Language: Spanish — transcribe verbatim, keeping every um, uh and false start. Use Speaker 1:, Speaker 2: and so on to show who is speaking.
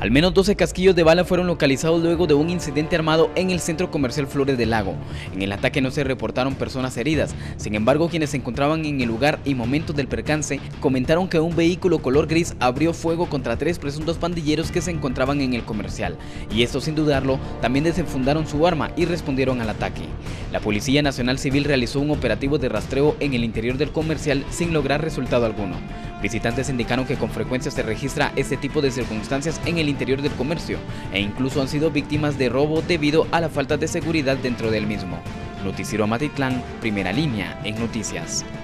Speaker 1: Al menos doce casquillos de bala fueron localizados luego de un incidente armado en el centro comercial Flores del Lago. En el ataque no se reportaron personas heridas, sin embargo quienes se encontraban en el lugar y momentos del percance comentaron que un vehículo color gris abrió fuego contra tres presuntos pandilleros que se encontraban en el comercial, y estos sin dudarlo también desenfundaron su arma y respondieron al ataque. La Policía Nacional Civil realizó un operativo de rastreo en el interior del comercial sin lograr resultado alguno. Visitantes indicaron que con frecuencia se registra este tipo de circunstancias en el interior del comercio e incluso han sido víctimas de robo debido a la falta de seguridad dentro del mismo. Noticiero Amatitlán, primera línea en noticias.